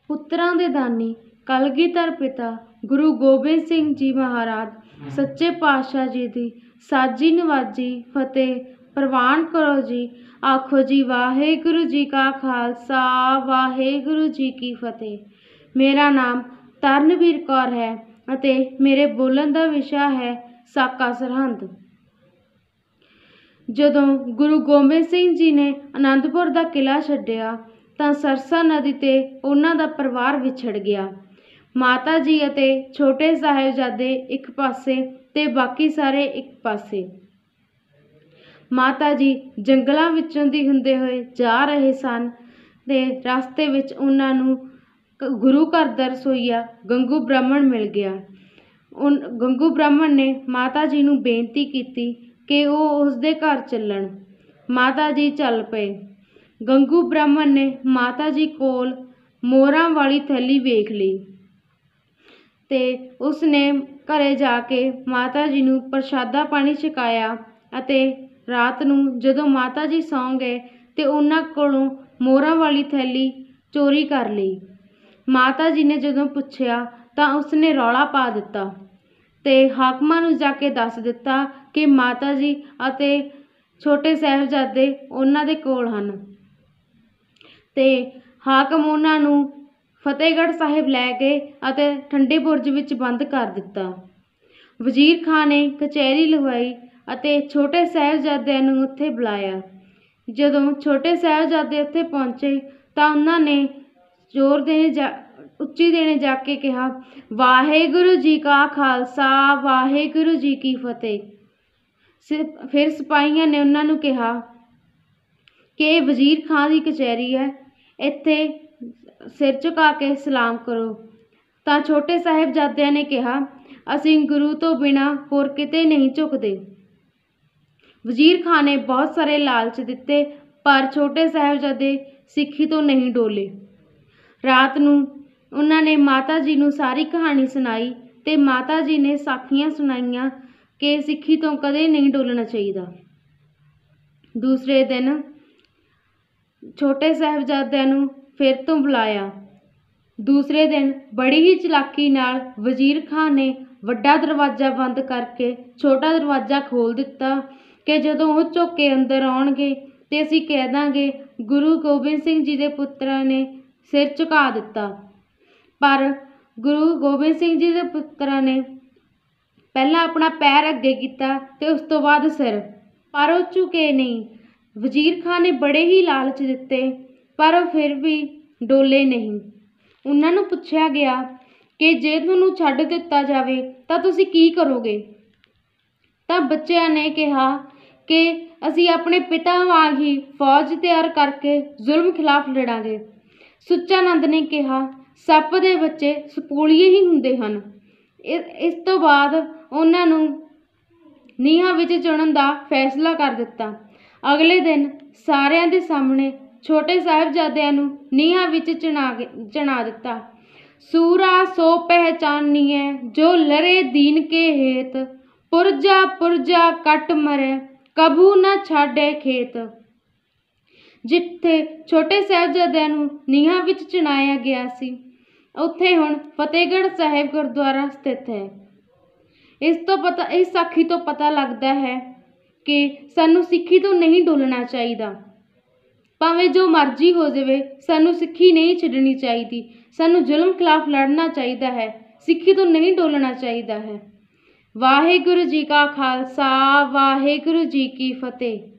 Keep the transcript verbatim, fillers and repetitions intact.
ਪੁੱਤਰਾਂ ਦੇ ਦਾਨੀ ਕਲਗੀਧਰ ਪਿਤਾ ਗੁਰੂ ਗੋਬਿੰਦ ਸਿੰਘ ਜੀ ਮਹਾਰਾਜ ਸੱਚੇ ਪਾਤਸ਼ਾਹ ਜੀ ਦੀ ਸਾਜੀ ਨਵਾਜੀ ਫਤਿਹ ਪ੍ਰਵਾਨ ਕਰੋ ਜੀ। ਆਖੋ ਜੀ ਵਾਹਿਗੁਰੂ ਜੀ ਕਾ ਖਾਲਸਾ ਵਾਹਿਗੁਰੂ ਜੀ ਕੀ ਫਤਿਹ। ਮੇਰਾ ਨਾਮ ਤਰਨਵੀਰ ਕੌਰ ਹੈ ਅਤੇ ਮੇਰੇ ਬੋਲਣ ਦਾ ਵਿਸ਼ਾ ਹੈ ਸਾਕਾ ਸਰਹੰਦ। ਜਦੋਂ ਗੁਰੂ ਗੋਬਿੰਦ ਸਿੰਘ ਜੀ ਨੇ ਅਨੰਦਪੁਰ ਦਾ ਕਿਲ੍ਹਾ ਛੱਡਿਆ ਤਾਂ ਸਰਸਾ ਨਦੀ 'ਤੇ ਉਹਨਾਂ ਦਾ ਪਰਿਵਾਰ ਵਿਛੜ ਗਿਆ। ਮਾਤਾ ਜੀ ਅਤੇ ਛੋਟੇ ਸਾਹਿਬਜ਼ਾਦੇ ਇੱਕ ਪਾਸੇ ਤੇ ਬਾਕੀ ਸਾਰੇ ਇੱਕ ਪਾਸੇ। ਮਾਤਾ ਜੀ ਜੰਗਲਾਂ ਵਿੱਚੋਂ ਦੀ ਹੁੰਦੇ ਹੋਏ ਜਾ ਰਹੇ ਸਨ ਤੇ ਰਸਤੇ ਵਿੱਚ ਉਹਨਾਂ ਨੂੰ ਗੁਰੂ ਘਰ ਦਾ ਰਸੋਈਆ ਗੰਗੂ ਬ੍ਰਾਹਮਣ ਮਿਲ ਗਿਆ। ਉਨ ਗੰਗੂ ਬ੍ਰਾਹਮਣ ਨੇ ਮਾਤਾ ਜੀ ਨੂੰ ਬੇਨਤੀ ਕੀਤੀ ਕਿ ਉਹ ਉਸਦੇ ਘਰ ਚੱਲਣ। ਮਾਤਾ ਜੀ ਚੱਲ ਪਏ। ਗੰਗੂ ਬ੍ਰਾਹਮਣ ਨੇ ਮਾਤਾ ਜੀ ਕੋਲ ਮੋਹਰਾਂ ਵਾਲੀ ਥੈਲੀ ਵੇਖ ਲਈ ਤੇ ਉਸਨੇ ਘਰੇ ਜਾ ਕੇ ਮਾਤਾ ਜੀ ਨੂੰ ਪ੍ਰਸ਼ਾਦਾ ਪਾਣੀ ਛਕਾਇਆ ਅਤੇ ਰਾਤ ਨੂੰ ਜਦੋਂ ਮਾਤਾ ਜੀ ਸੌਂ ਗਏ ਤੇ ਉਹਨਾਂ ਕੋਲੋਂ ਮੋਹਰਾਂ ਵਾਲੀ ਥੈਲੀ ਚੋਰੀ ਕਰ ਲਈ। ਮਾਤਾ ਜੀ ਨੇ ਜਦੋਂ ਪੁੱਛਿਆ ਤਾਂ ਉਸਨੇ ਰੌਲਾ ਪਾ ਦਿੱਤਾ ਤੇ ਹਾਕਮਾਂ ਨੂੰ ਜਾ ਕੇ ਦੱਸ ਦਿੱਤਾ ਕਿ ਮਾਤਾ ਜੀ ਅਤੇ ਛੋਟੇ ਸਾਹਿਬਜ਼ਾਦੇ ਉਹਨਾਂ ਦੇ ਕੋਲ ਹਨ ਤੇ ਹਾਕਮ ਉਹਨਾਂ ਨੂੰ ਫਤਿਹਗੜ੍ਹ ਸਾਹਿਬ ਲੈ ਗਏ ਅਤੇ ਠੰਡੇ ਬੁਰਜ ਵਿੱਚ ਬੰਦ ਕਰ ਦਿੱਤਾ। ਵਜ਼ੀਰ ਖਾਂ ਨੇ ਕਚਹਿਰੀ ਲਗਵਾਈ ਅਤੇ ਛੋਟੇ ਸਾਹਿਬਜ਼ਾਦਿਆਂ ਨੂੰ ਉੱਥੇ ਬੁਲਾਇਆ। ਜਦੋਂ ਛੋਟੇ ਸਾਹਿਬਜ਼ਾਦੇ ਉੱਥੇ ਪਹੁੰਚੇ ਤਾਂ ਉਹਨਾਂ ਨੇ ਜ਼ੋਰ ਦੇਣੇ ਜਾ ਉੱਚੀ ਦੇਣੇ ਜਾ ਕੇ ਕਿਹਾ ਵਾਹਿਗੁਰੂ ਜੀ ਕਾ ਖਾਲਸਾ ਵਾਹਿਗੁਰੂ ਜੀ ਕੀ ਫਤਿਹ। ਫਿਰ ਸਿਪਾਹੀਆਂ ਨੇ ਉਹਨਾਂ ਨੂੰ ਕਿਹਾ ਕਿ ਇਹ ਵਜ਼ੀਰ ਖਾਂ ਦੀ ਕਚਹਿਰੀ ਹੈ, ਇੱਥੇ ਸਿਰ ਝੁਕਾ ਕੇ ਸਲਾਮ ਕਰੋ। ਤਾਂ ਛੋਟੇ ਸਾਹਿਬਜ਼ਾਦਿਆਂ ਨੇ ਕਿਹਾ ਅਸੀਂ ਗੁਰੂ ਤੋਂ ਬਿਨਾਂ ਹੋਰ ਕਿਤੇ ਨਹੀਂ ਝੁਕਦੇ। ਵਜ਼ੀਰ ਖਾਂ ਨੇ ਬਹੁਤ ਸਾਰੇ ਲਾਲਚ ਦਿੱਤੇ ਪਰ ਛੋਟੇ ਸਾਹਿਬਜ਼ਾਦੇ ਸਿੱਖੀ ਤੋਂ ਨਹੀਂ ਡੋਲੇ। ਰਾਤ ਨੂੰ ਉਹਨਾਂ ਨੇ ਮਾਤਾ ਜੀ ਨੂੰ ਸਾਰੀ ਕਹਾਣੀ ਸੁਣਾਈ ਤੇ ਮਾਤਾ ਜੀ ਨੇ ਸਾਖੀਆਂ ਸੁਣਾਈਆਂ ਕਿ ਸਿੱਖੀ ਤੋਂ ਕਦੇ ਨਹੀਂ ਡੋਲਣਾ ਚਾਹੀਦਾ। ਦੂਸਰੇ ਦਿਨ ਛੋਟੇ ਸਾਹਿਬਜ਼ਾਦਿਆਂ ਨੂੰ ਫਿਰ ਤੋਂ ਬੁਲਾਇਆ। ਦੂਸਰੇ ਦਿਨ ਬੜੀ ਹੀ ਚਲਾਕੀ ਨਾਲ ਵਜ਼ੀਰ ਖਾਂ ਨੇ ਵੱਡਾ ਦਰਵਾਜ਼ਾ ਬੰਦ ਕਰਕੇ ਛੋਟਾ ਦਰਵਾਜ਼ਾ ਖੋਲ੍ਹ ਦਿੱਤਾ ਕਿ ਜਦੋਂ ਉਹ ਝੁਕ ਕੇ ਅੰਦਰ ਆਉਣਗੇ ਤੇ ਅਸੀਂ ਕਹਿ ਦਾਂਗੇ ਗੁਰੂ ਗੋਬਿੰਦ ਸਿੰਘ ਜੀ ਦੇ ਪੁੱਤਰਾਂ ਨੇ ਸਿਰ ਝੁਕਾ ਦਿੱਤਾ। ਪਰ ਗੁਰੂ ਗੋਬਿੰਦ ਸਿੰਘ ਜੀ ਦੇ ਪੁੱਤਰਾਂ ਨੇ ਪਹਿਲਾਂ ਆਪਣਾ ਪੈਰ ਅੱਗੇ ਕੀਤਾ ਤੇ ਉਸ ਤੋਂ ਬਾਅਦ ਸਿਰ, ਪਰ ਉਹ ਝੁਕੇ ਨਹੀਂ। ਵਜ਼ੀਰ ਖਾਂ ਨੇ ਬੜੇ ਹੀ ਲਾਲਚ ਦਿੱਤੇ ਪਰ ਉਹ ਫਿਰ ਵੀ ਡੋਲੇ ਨਹੀਂ। ਉਹਨਾਂ ਨੂੰ ਪੁੱਛਿਆ ਗਿਆ ਕਿ ਜੇ ਤੁਹਾਨੂੰ ਛੱਡ ਦਿੱਤਾ ਜਾਵੇ ਤਾਂ ਤੁਸੀਂ ਕੀ ਕਰੋਗੇ? ਤਾਂ ਬੱਚਿਆਂ ਨੇ ਕਿਹਾ ਕਿ ਅਸੀਂ ਆਪਣੇ ਪਿਤਾ ਵਾਂਗ ਹੀ ਫੌਜ ਤਿਆਰ ਕਰਕੇ ਜ਼ੁਲਮ ਖਿਲਾਫ ਲੜਾਂਗੇ। ਸੁੱਚਾਨੰਦ ਨੇ ਕਿਹਾ ਸੱਪ ਦੇ ਬੱਚੇ ਸਪੂਲੀਏ ਹੀ ਹੁੰਦੇ ਹਨ। ਇਸ ਤੋਂ ਬਾਅਦ ਉਹਨਾਂ ਨੂੰ ਨੀਹਾਂ ਵਿੱਚ ਚਿਣਨ ਦਾ ਫੈਸਲਾ ਕਰ ਦਿੱਤਾ। ਅਗਲੇ ਦਿਨ ਸਾਰਿਆਂ ਦੇ ਸਾਹਮਣੇ ਛੋਟੇ ਸਾਹਿਬਜ਼ਾਦਿਆਂ ਨੂੰ ਨੀਹਾਂ ਵਿੱਚ ਚਿਣਾ ਚਿਣਾ ਦਿੱਤਾ। ਸੂਰਾ ਸੋ ਪਹਿਚਾਨੀਐ ਜੋ ਲੜੇ ਦੀਨ ਕੇ ਹੇਤ, ਪੁਰਜਾ ਪੁਰਜਾ ਕੱਟ ਮਰੈ ਕਬੂ ਨਾ ਛਾਡੇ ਖੇਤ। ਜਿੱਥੇ ਛੋਟੇ ਸਾਹਿਬਜ਼ਾਦਿਆਂ ਨੂੰ ਨੀਹਾਂ ਵਿੱਚ ਚਿਣਾਇਆ ਗਿਆ ਸੀ ਉੱਥੇ ਹੁਣ ਫਤਿਹਗੜ੍ਹ ਸਾਹਿਬ ਗੁਰਦੁਆਰਾ ਸਥਿਤ ਹੈ। ਇਸ ਤੋਂ ਪਤਾ ਇਸ ਸਾਖੀ ਤੋਂ ਪਤਾ ਲੱਗਦਾ ਹੈ ਕਿ ਸਾਨੂੰ ਸਿੱਖੀ ਤੋਂ ਨਹੀਂ ਡੋਲਣਾ ਚਾਹੀਦਾ। ਭਾਵੇਂ ਜੋ ਮਰਜ਼ੀ ਹੋ ਜਾਵੇ ਸਾਨੂੰ ਸਿੱਖੀ ਨਹੀਂ ਛੱਡਣੀ ਚਾਹੀਦੀ। ਸਾਨੂੰ ਜ਼ੁਲਮ ਖਿਲਾਫ ਲੜਨਾ ਚਾਹੀਦਾ ਹੈ, ਸਿੱਖੀ ਤੋਂ ਨਹੀਂ ਡੋਲਣਾ ਚਾਹੀਦਾ ਹੈ। ਵਾਹਿਗੁਰੂ ਜੀ ਕਾ ਖਾਲਸਾ ਵਾਹਿਗੁਰੂ ਜੀ ਕੀ ਫਤਿਹ।